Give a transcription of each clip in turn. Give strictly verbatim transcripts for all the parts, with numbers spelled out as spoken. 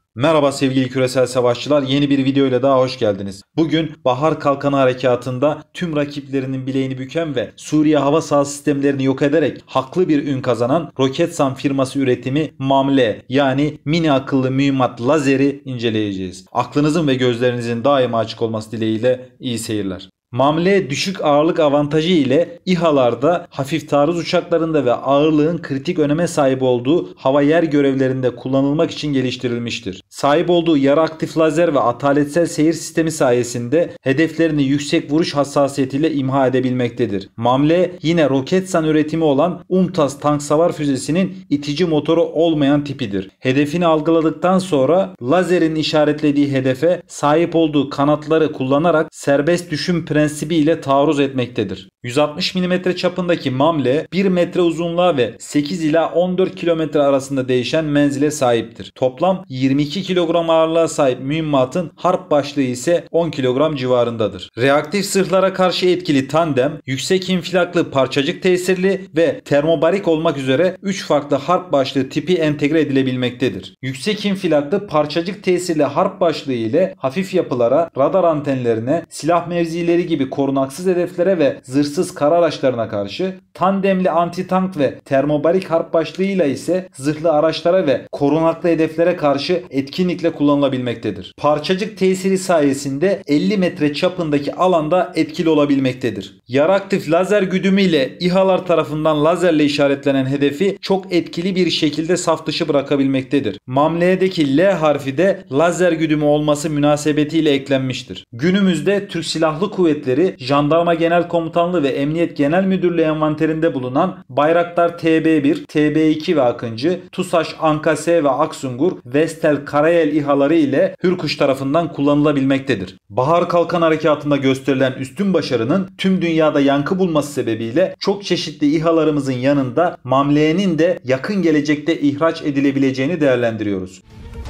Merhaba sevgili küresel savaşçılar, yeni bir video ile daha hoş geldiniz. Bugün Bahar Kalkanı Harekatı'nda tüm rakiplerinin bileğini büken ve Suriye hava sahası sistemlerini yok ederek haklı bir ün kazanan Roketsan firması üretimi MAMLE yani mini akıllı mühimmat lazeri inceleyeceğiz. Aklınızın ve gözlerinizin daima açık olması dileğiyle iyi seyirler. MAMLE düşük ağırlık avantajı ile İHA'larda, hafif taarruz uçaklarında ve ağırlığın kritik öneme sahip olduğu hava yer görevlerinde kullanılmak için geliştirilmiştir. Sahip olduğu yarı aktif lazer ve ataletsel seyir sistemi sayesinde hedeflerini yüksek vuruş hassasiyetiyle imha edebilmektedir. MAMLE yine Roketsan üretimi olan UMTAS tank savar füzesinin itici motoru olmayan tipidir. Hedefini algıladıktan sonra lazerin işaretlediği hedefe sahip olduğu kanatları kullanarak serbest düşüm prensibi ile taarruz etmektedir. yüz altmış milimetre çapındaki MAMLE bir metre uzunluğa ve sekiz ila on dört kilometre arasında değişen menzile sahiptir. Toplam yirmi iki kilogram ağırlığa sahip mühimmatın harp başlığı ise on kilogram civarındadır. Reaktif zırhlara karşı etkili tandem, yüksek infilaklı parçacık tesirli ve termobarik olmak üzere üç farklı harp başlığı tipi entegre edilebilmektedir. Yüksek infilaklı parçacık tesirli harp başlığı ile hafif yapılara, radar antenlerine, silah mevzileri gibi korunaksız hedeflere ve zırhsız kara araçlarına karşı, tandemli anti-tank ve termobarik harp başlığıyla ise zırhlı araçlara ve korunaklı hedeflere karşı etkinlikle kullanılabilmektedir. Parçacık tesiri sayesinde elli metre çapındaki alanda etkili olabilmektedir. Yarı aktif lazer güdümü ile İHA'lar tarafından lazerle işaretlenen hedefi çok etkili bir şekilde saf dışı bırakabilmektedir. MAMLE'deki L harfi de lazer güdümü olması münasebetiyle eklenmiştir. Günümüzde Türk Silahlı Kuvvetleri, Jandarma Genel Komutanlığı ve Emniyet Genel Müdürlüğü envanterinde bulunan Bayraktar T B bir, T B iki ve Akıncı, TUSAŞ Anka-S ve Aksungur, Vestel Karayel İHA'ları ile Hürkuş tarafından kullanılabilmektedir. Bahar Kalkan Harekatı'nda gösterilen üstün başarının tüm dünyada yankı bulması sebebiyle çok çeşitli İHA'larımızın yanında MAMLE'nin de yakın gelecekte ihraç edilebileceğini değerlendiriyoruz.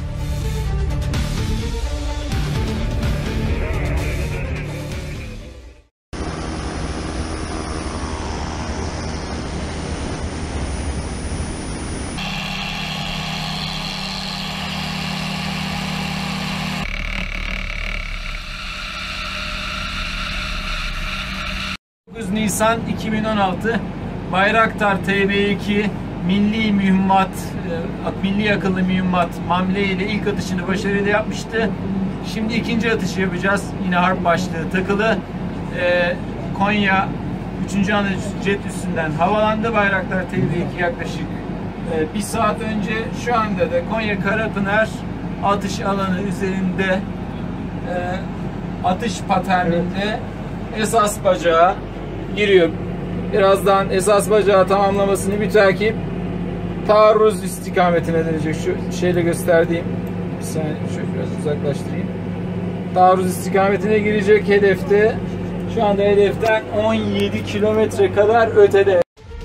dokuz Nisan iki bin on altı Bayraktar T B iki milli mühimmat, milli akıllı mühimmat MAMLE ile ilk atışını başarıyla yapmıştı. Şimdi ikinci atışı yapacağız. Yine harp başlığı takılı. Ee, Konya üçüncü Anadolu jet üstünden havalandı. Bayraktar T B iki yaklaşık e, bir saat önce. Şu anda da Konya Karapınar atış alanı üzerinde e, atış paterninde esas bacağı giriyor. Birazdan esas bacağı tamamlamasını mütakip taarruz istikametine dönecek. Şu şeyle gösterdiğim, bir saniye şöyle biraz uzaklaştırayım. Taarruz istikametine girecek hedefte. Şu anda hedeften on yedi kilometre kadar ötede.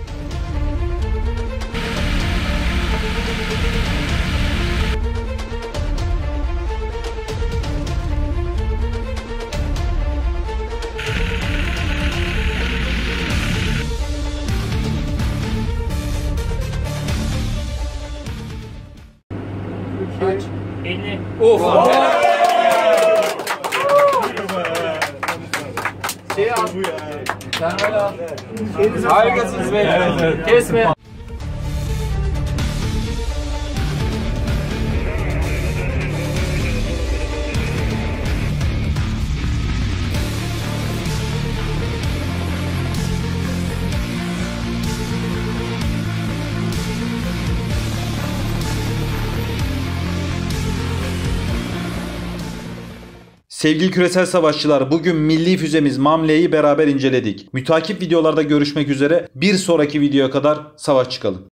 Kaç? elli. Of. Şey al. Termal al. Harikasınız beyler. Evet, evet. Kesme. Sevgili küresel savaşçılar, bugün milli füzemiz MAMLE'yi beraber inceledik. Mütakip videolarda görüşmek üzere. Bir sonraki videoya kadar savaş çıkalım.